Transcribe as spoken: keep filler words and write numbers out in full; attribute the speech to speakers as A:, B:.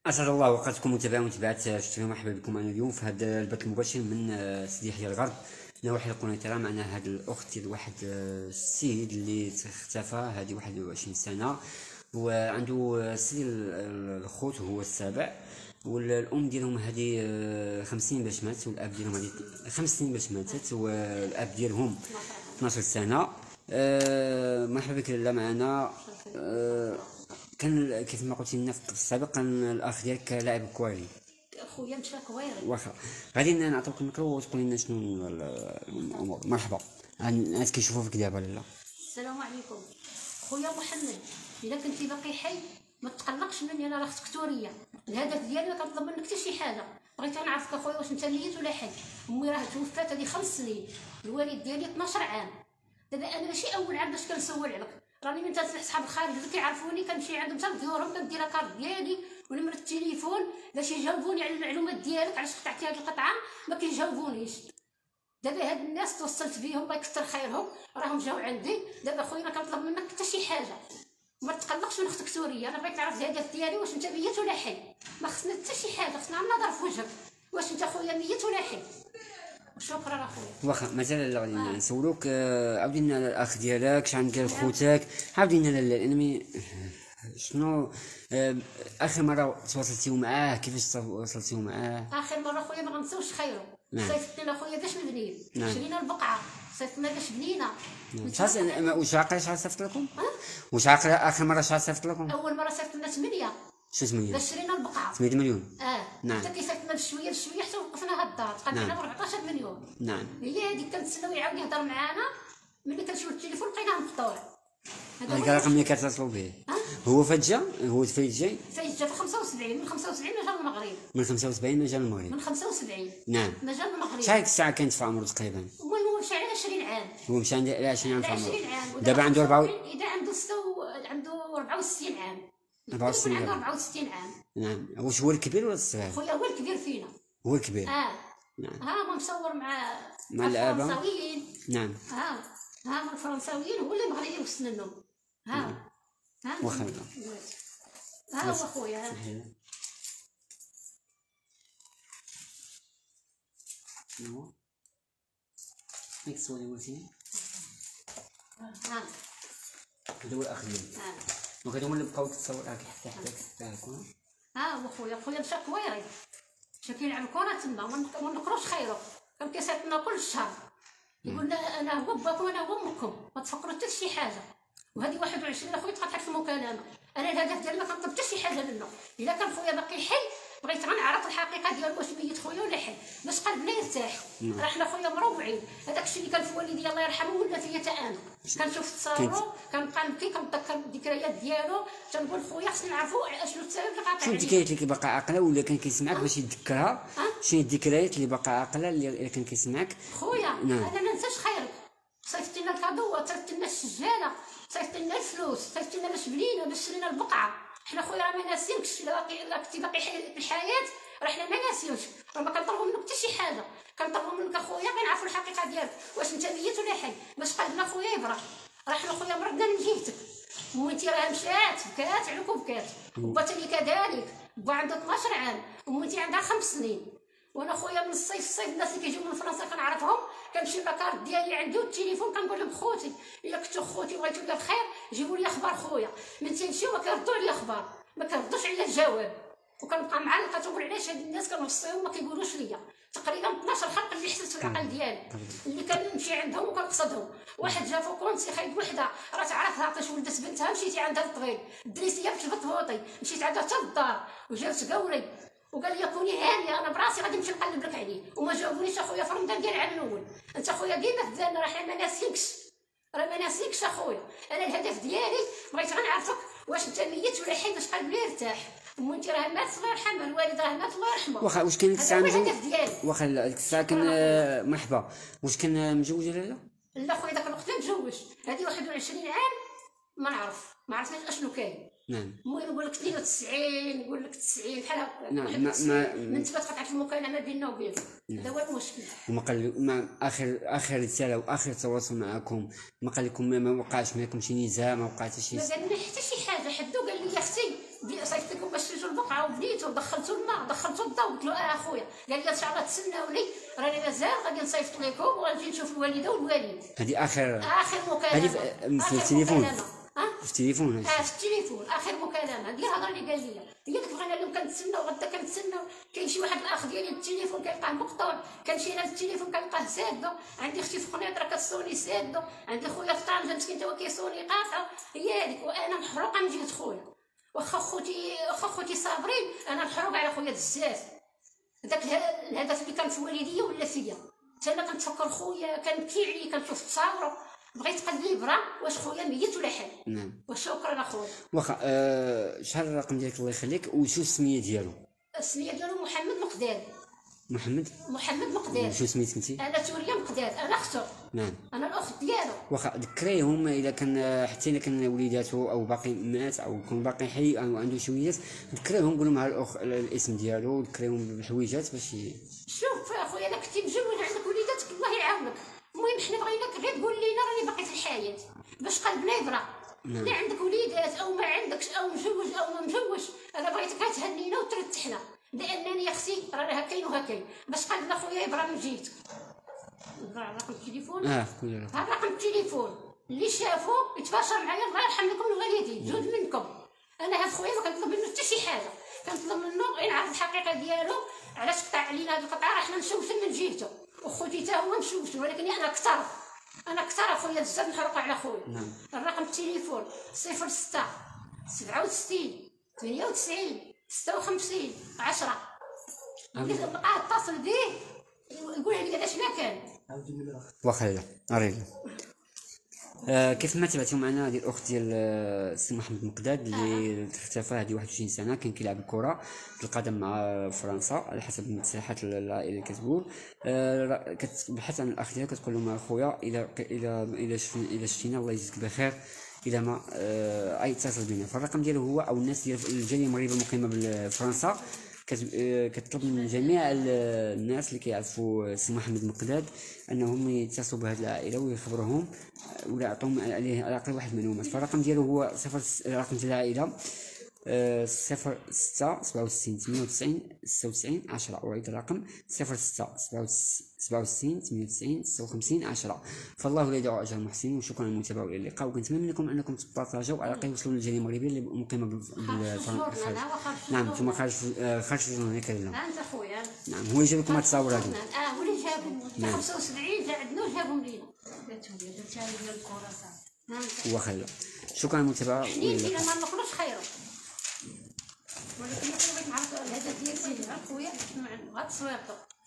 A: اسعد الله اوقاتكم متابعين ومتابعات شتي. مرحبا بكم. انا اليوم في هذا البث المباشر من سيدي يحيى الغرب نواحي القنيطره. معنا هذا الاخت ديال واحد السيد اللي اختفى هذه واحد وعشرين سنه، وعنده سيد الخوت وهو السابع، والام ديالهم هذه خمس سنين باش مات، والاب ديالهم هذه خمس سنين باش ماتت، والاب ديالهم اثناش سنه. أه مرحبا بك لاله معنا. أه كان كيف ما قلتي لنا في السابق كان الاخ ديالك لاعب كواري.
B: خويا مشى كويري. واخا
A: غادي نعطيوك الميكرو وتقولي لنا شنو الامور. مرحبا، الناس كيشوفوا فيك دابا لاله.
B: السلام عليكم خويا محمد، الا كنتي باقي حي ما تقلقش مني، انا راه اختك توريه. الهدف ديالي ما كنطلب منك حتى شي حاجه، بغيت نعرفك اخويا واش انت ميت ولا حي. امي راه توفات هذه خمس سنين، الوالد ديالي اثناش عام. دابا انا ماشي اول عام باش كنسول عليك، راني من تاع صحاب الخارج اللي كيعرفوني كنمشي عندهم حتى لديورهم كندير لاكارت ديالي ونمرة التليفون باش يجاوبوني على المعلومات ديالك، علاش قطعتي هذه القطعه ما كيجاوبونيش. دابا هاد الناس توصلت بيهم الله يكثر خيرهم راهم جاو عندي. دابا خويا ما كنطلب منك حتى شي حاجه، ما تقلقش من اختك سوريه. انا بغيت نعرف الهدف ديالي واش انت ميت ولا حي، ما خصنا حتى شي حاجه، خصنا نظر في وجهك واش انت خويا ميت ولا حي. شكرا اخويا.
A: واخا مازال غادي نسولوك. عاودي لنا الاخ ديالك، شحال ديال خوتك، عاودي لنا الانمي شنو اخر مره تواصلتيو معاه، كيفاش تواصلتيو معاه
B: اخر مره خويا ما غنساوش خيرو. صيفط لنا خويا باش نبني، شرينا البقعه صيفط لنا باش بنينا.
A: واش عاقله شحال صيفط لكم؟ واش عاقله اخر مره شحال صيفط لكم؟
B: اول مره صيفط لنا ثمانية.
A: شنو ثمانية؟
B: باش شرينا البقعه
A: ثمانية مليون.
B: اه
A: نعم.
B: حتى كيصيفط لنا بشويه بشويه حتى وقفنا هاد الدار تقدمنا ب أربعطاش مليون.
A: نعم.
B: هي هذيك كنتسناو يعاود يهضر معانا، ملي كنشوف التليفون لقيناه مقطوع.
A: هذا الرقم اللي كتصلوا به هو فايت جا؟ هو فايت جاي؟
B: فايت جا في خمسة وسبعين، من خمسة وسبعين ما جا المغرب.
A: من خمسة وسبعين ما جا المغرب.
B: من خمسة وسبعين
A: نعم
B: ما جا المغرب.
A: شحال الساعه كانت في عمره تقريبا؟
B: المهم هو مشى على عشرين عام.
A: هو مشى على عشرين عام في عمره.
B: عشرين عام.
A: دابا عنده أربعة.
B: اذا عنده ستة و... عنده أربعة وستين عام.
A: أربعة وستين
B: عنده أربعة وستين عام.
A: نعم. واش هو الكبير ولا الصغير؟
B: خويا هو الكبير فينا.
A: هو الكبير.
B: اه
A: نعم.
B: ها ما مصور مع
A: مع
B: الفرنساويين.
A: نعم.
B: ها ها من الفرنساويين هو اللي مغربي وسننهم. ها ها
A: واخا
B: ها هو خويا.
A: شنو هيك السؤال اللي قلتي؟
B: ها
A: هذا هو الاخ ديالي.
B: ها
A: وهذا هو اللي بقاو تصور هاك حتى حداك تاعكم.
B: ها هو خويا. خويا مشى كويري، مشى كيلعب كره تما، ما نقروش خيرو، كان كيصيفط لنا كل شهر يقول لنا انا هو باكم انا هو امكم، ما تفكروا حتى شي حاجه. وهذه واحد وعشرين اخويا تقطعت في المكالمه. انا الهدف ديالي ما كنطلب حتى شي حاجه منه، الا كان خويا باقي حي بغيت غنعرف الحقيقه ديالو واش ميت خويا ولا حي باش قلبنا يرتاح. راه حنا خويا مروعين، هذاك الشيء اللي كان في والدي الله يرحمه ولا فيا حتى انا. كنشوف تصاورو كنبقى نبكي كنتذكر الذكريات ديالو، تنقول خويا خصنا نعرفوا اشنو السبب اللي قاطع.
A: شنو الذكريات اللي باقا عاقله ولا كان كيسمعك باش يتذكرها؟ شنو الذكريات اللي باقا عاقله اللي كان كيسمعك؟
B: خويا انا ما ننساش خيرك، صيفط لنا الكادو، صيفط لنا السجاله، صيفط لنا الفلوس، صيفط لنا باش بنينا باش شرينا البقعه. حنا خويا راه ما ناسينكش، الا باقي الا كنتي باقي في الحياه راه حنا ما ناسيوش، راه ما كنطلبوا منك حتى شي حاجه، كنطلبوا منك اخويا غير نعرفوا الحقيقه ديالك واش انت ميت ولا حي باش قلبنا خويا يبرح. راه حنا خويا مرضنا من جهتك، وانتي راه مشات بكات عليك وبكات، وبا تاني كذلك، با عنده اثناش عام، وانتي عندها خمس سنين. وانا خويا من الصيف الصيف الناس اللي كيجيو من فرنسا كنعرفهم، كنمشي لاكارت ديالي عندي والتليفون كنقول لهم خوتي الا كنتو خوتي بغيتو لي الخير جيبوا لي اخبار خويا. من تنمشيو ما كيردوا عليا اخبار، ما كيردوش عليا الجواب، وكنبقى معلقه تنقول علاش هاد الناس كنوصيهم ما كيقولوش ليا. تقريبا اثناش خلق اللي حسيت في العقل ديالي اللي كنمشي عندهم وكنقصدهم. واحد جا فوكونسي خايب وحده راه تعرفها عطات ولدت بنتها، مشيتي عندها الطويل دريتي باش بطبوطي، مشيت عندها حتى للدار وجابت قوري وقال لي كوني هانيه انا براسي غادي نمشي نقلب لك عليه، وما جاوبونيش اخويا في رمضان ديال العام الاول. انت اخويا ديما في بالنا راه حنا ما ناسينكش، راه ما ناسينكش اخويا. انا الهدف ديالي بغيت غنعرفك واش انت ميت ولا حي باش قلبي يرتاح. وانت راه مات الله يرحمها، الوالد راه مات الله يرحمه.
A: واخا واش كان ديك الساعه
B: مزوج؟
A: واخا ديك الساعه كان مرحبا، واش كان متزوج ولا لا؟
B: لا خويا داك الوقت ما متزوج، هذه واحد وعشرين عام ما نعرف ما عرفناش اشنو كاين.
A: نعم.
B: المهم نقول لك اثنين وتسعين نقول لك تسعين بحال هكا.
A: نعم. ما ما
B: من تبات قطعت المكالمه بيننا وبينه. هذا هو المشكل.
A: وما قال ما اخر اخر رساله واخر تواصل معكم ما قال لكم ما وقعش معكم شي نزاع، ما وقع حتى شي؟
B: ما قال لنا حتى شي حاجه، حدو قال لي يا اختي صيفط لكم باش تجوا البقعه وبنيت جيتو دخلتو الماء دخلتو الضوء. قلت له اه اخويا. قال لي ان شاء الله تسناوني راني مازال غادي نصيفط لكم وغنجي نشوف الوالده والوالد.
A: هذه اخر
B: اخر مكالمه
A: هذه في التليفون في التليفون
B: اه في التليفون اخر مكالمه. ديال الهضره اللي قال لي قال لك بغينا لهم كنتسناو غدا كنتسناو. كاين شي واحد الاخ ديالي التليفون كيلقاه مقطوع، كان شي ناس التليفون كنلقاه سادو. عندي اختي في قنيطره كتصوني سادو، عندي خويا في طنجه مسكين تا هو كيصوني قاطعه. هي هذيك وانا محروقه من جهه خويا. واخا خوتي واخا خوتي صابرين انا محروقه على خويا بزاف. داك الهدف اللي كان في والديا ولا فيا. حتى انا كنتفكر خويا كنبكي عليه كنشوف تصاورو. بغيت قد لي برا واش خويا ميت ولا حي.
A: نعم.
B: وشكرا اخويا.
A: واخا أه شحال الرقم ديالك الله يخليك وشو السميه ديالو؟
B: السميه ديالو محمد مقداد.
A: محمد
B: محمد مقداد.
A: شو سميتك انت؟
B: انا توريه مقداد انا اختو.
A: نعم.
B: انا الاخت ديالو. واخا
A: ذكريهم اذا كان حتى الا كان وليداته او باقي مات او يكون باقي حي او عنده شي وليدات ذكريهم قول لهم على الاخ الاسم ديالو ذكريهم بالحويجات باش
B: شوف اخويا الا كنتي مجوج عندك وليداتك الله يعاونك. المهم حنا بغيناك غير تقول لينا راني باقي في الحياه باش قلبنا يبرى. الا عندك وليدات او ما عندكش او مجوج او ما مجوج انا بغيتك تهنينا وترتحنا لانني يا اختي راه كاين وهكاين باش قلبنا خويا يبرى من جهتك. رقم التليفون
A: اه كل
B: ها رقم التليفون اللي شافو يتباشر معايا الله يرحم لكم الوالدين جوج منكم. انا هاد خويا ما كنطلب منه حتى شي حاجه، كنطلب منه غير نعرف الحقيقه ديالو علاش قطع علينا هاد القطعه راه حنا مشوشين من جهته وخوتي حتى هو مشوش ولكن انا اكثر انا اكثر اخويا بزاف محروقه على خويا.
A: نعم.
B: الرقم التليفون صفر ستة سبعة وستين ثمانية وتسعين ستة وخمسين عشرة. بقى اتصل به يقول لي علاش ما كان.
A: واخا لا اريد آه كيف ما تبعتوا معنا هذه الاخت ديال السي محمد مقداد اللي اختفى هذه واحد وعشرين سنه كان كيلعب الكره القدم مع فرنسا على حسب المتصريحات العائله اللي كتقول. آه كتبحث عن الاخ ديالها كتقول لهم اخويا الى الى الى شفنا الى شفنا الله يجزيك بخير الى ما آه اتصل بنا. فالرقم ديالو هو او الناس ديال الجاليه المغربيه المقيمه بفرنسا كتطلب من جميع الناس اللي كيعرفوا السي محمد مقداد انهم يتصلوا بهذه العائله ويخبروهم ولا يعطوهم عليه على الاقل واحد المعلومات. فالرقم ديالو هو صفر الرقم ديال العائله صفر ستة سبعة وستين ثمانية وتسعين ستة وتسعين عشرة. أعيد الرقم صفر ستة سبعة وستين ثمانية وتسعين ستة وخمسين عشرة. فالله لا يدع أجر المحسنين وشكرا للمتابعة والى اللقاء. وكنتمنى منكم أنكم تبارطاجوا على الأقل يوصلوا للجالية المغربية اللي مقيمة بالفرنسا. نعم ثم خارج خارج الجنون هيك لا.
B: أنت خويا.
A: نعم هو اللي جاب لكم هاد التصاور هادو.
B: اه هو اللي جابهم. نعم. خمسة وسبعين جا عندنا وجابهم لينا.
A: هو خير. شكرا للمتابعة
B: والى اللقاء. ما نقولوش خير. ولكن بغيت نعرف الهدف ديال سيدي خويا غتصويرتو.